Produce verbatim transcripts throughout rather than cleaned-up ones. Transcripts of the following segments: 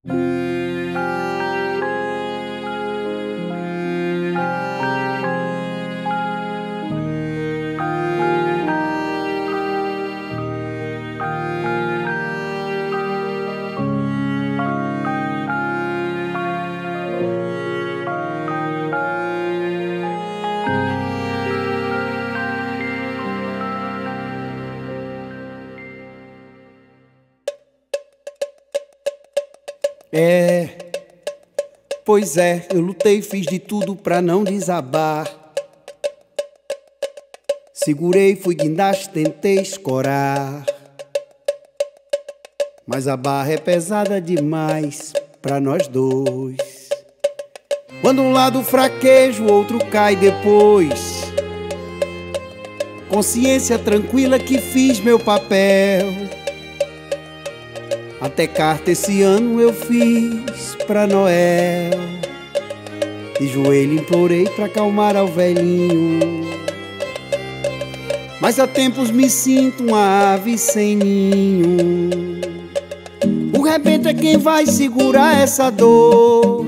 É, pois é, eu lutei, fiz de tudo pra não desabar. Segurei, fui guindaste, tentei escorar, mas a barra é pesada demais pra nós dois. Quando um lado fraqueja, o outro cai depois. Consciência tranquila que fiz meu papel. Até carta esse ano eu fiz pra Noel. De joelho implorei pra acalmar ao velhinho, mas há tempos me sinto uma ave sem ninho. O rebento é quem vai segurar essa dor,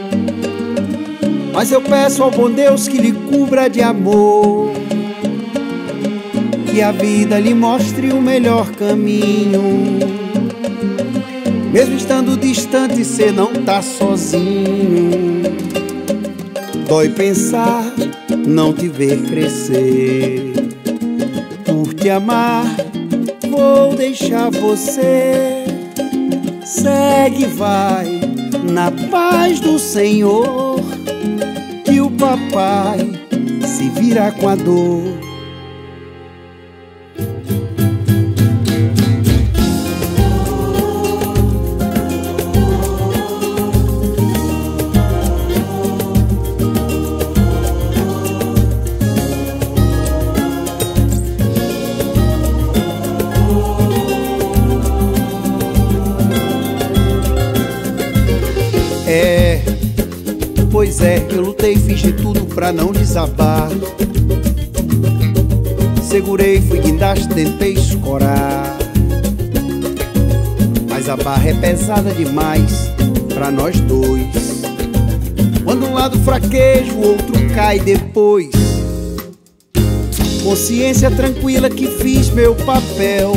mas eu peço ao bom Deus que lhe cubra de amor, que a vida lhe mostre o melhor caminho. Mesmo estando distante, cê não tá sozinho. Dói pensar, não te ver crescer. Por te amar, vou deixar você. Segue, vai, na paz do Senhor, que o papai se vira com a dor. É, pois é, eu lutei, fiz de tudo pra não desabar. Segurei, fui guindaste, tentei escorar, mas a barra é pesada demais pra nós dois. Quando um lado fraqueja, o outro cai depois. Consciência tranquila que fiz meu papel.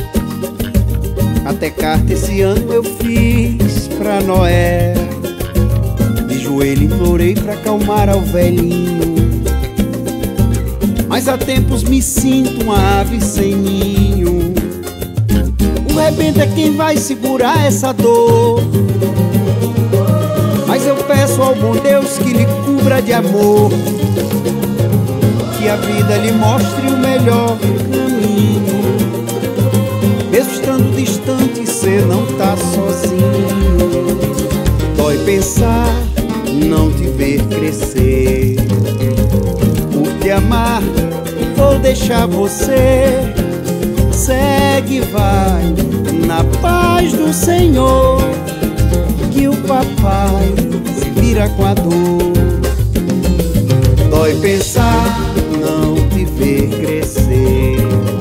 Até carta esse ano eu fiz pra Noel. De joelho implorei pra acalmar ao velhinho, mas há tempos me sinto uma ave sem ninho. O rebento é quem vai segurar essa dor, mas eu peço ao bom Deus que lhe cubra de amor, que a vida lhe mostre o melhor caminho. Mesmo estando distante, cê não tá sozinho. Dói pensar, não te ver crescer. Por te amar, vou deixar você. Segue, vai, na paz do Senhor, que o papai se vira com a dor. Dói pensar, não te ver crescer.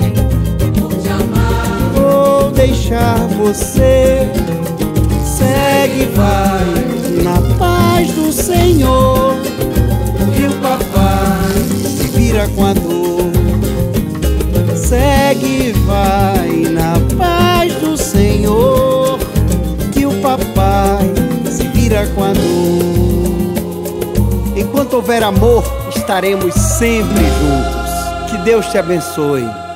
Deixar você. Segue, vai, na paz do Senhor, que o papai se vira com a dor. Segue, vai, na paz do Senhor, que o papai se vira com a dor. Enquanto houver amor, estaremos sempre juntos. Que Deus te abençoe.